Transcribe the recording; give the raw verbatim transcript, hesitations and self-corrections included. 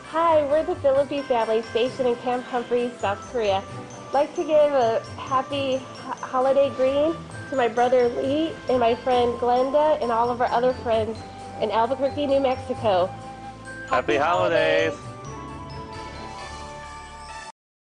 Hi, we're the Phillipy family stationed in Camp Humphreys, South Korea. I'd like to give a happy h- holiday greeting to my brother Lee and my friend Glenda and all of our other friends in Albuquerque, New Mexico. Happy Happy holidays! holidays!